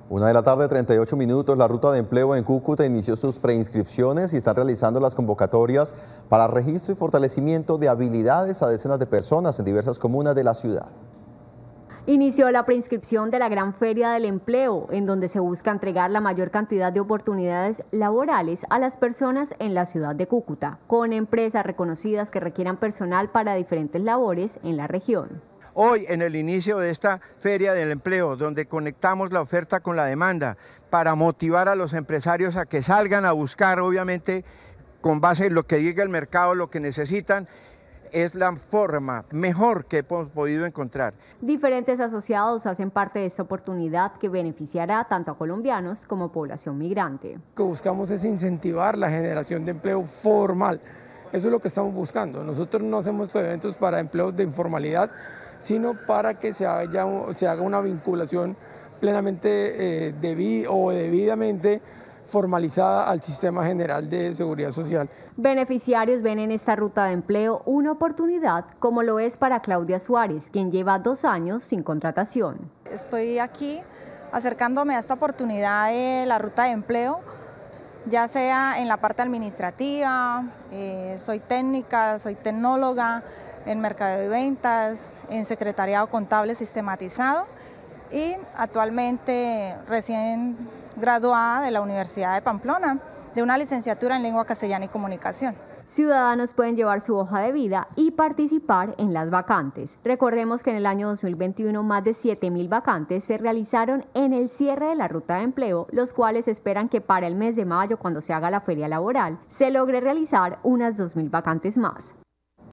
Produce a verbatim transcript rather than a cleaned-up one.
Una de la tarde, treinta y ocho minutos, la Ruta de Empleo en Cúcuta inició sus preinscripciones y están realizando las convocatorias para registro y fortalecimiento de habilidades a decenas de personas en diversas comunas de la ciudad. Inició la preinscripción de la Gran Feria del Empleo, en donde se busca entregar la mayor cantidad de oportunidades laborales a las personas en la ciudad de Cúcuta, con empresas reconocidas que requieran personal para diferentes labores en la región. Hoy, en el inicio de esta Feria del Empleo, donde conectamos la oferta con la demanda para motivar a los empresarios a que salgan a buscar, obviamente, con base en lo que diga el mercado, lo que necesitan, es la forma mejor que hemos podido encontrar. Diferentes asociados hacen parte de esta oportunidad que beneficiará tanto a colombianos como población migrante. Lo que buscamos es incentivar la generación de empleo formal. Eso es lo que estamos buscando. Nosotros no hacemos eventos para empleos de informalidad, sino para que se haga, se haga una vinculación plenamente eh, debi o debidamente formalizada al sistema general de seguridad social. Beneficiarios ven en esta ruta de empleo una oportunidad, como lo es para Claudia Suárez, quien lleva dos años sin contratación. Estoy aquí acercándome a esta oportunidad de la ruta de empleo, ya sea en la parte administrativa, eh, soy técnica, soy tecnóloga, en mercadeo y ventas, en secretariado contable sistematizado y actualmente recién graduada de la Universidad de Pamplona de una licenciatura en lengua castellana y comunicación. Ciudadanos pueden llevar su hoja de vida y participar en las vacantes. Recordemos que en el año dos mil veintiuno más de siete mil vacantes se realizaron en el cierre de la ruta de empleo, los cuales esperan que para el mes de mayo, cuando se haga la feria laboral, se logre realizar unas dos mil vacantes más.